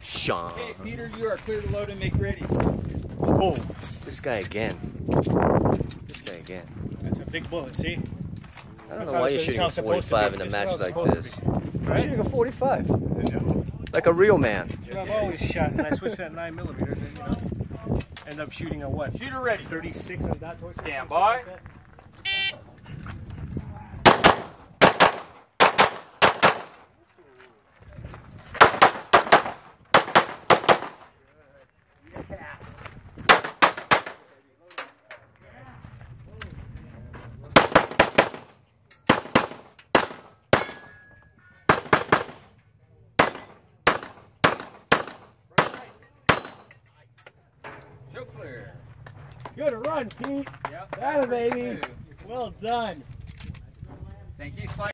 Sean. Okay, Peter, you are clear to load and make ready. Oh, this guy again. This guy again. That's a big bullet, see? I don't know why you're shooting a 45 in a match like this. Right? Shooting a 45. Like a real man. I've always shot, and I switched that 9mm, and you know, end up shooting a what? Shooter ready. 36 on that torch. Stand by. So clear. Good run, Pete. Yep. That baby. Well done. Thank you.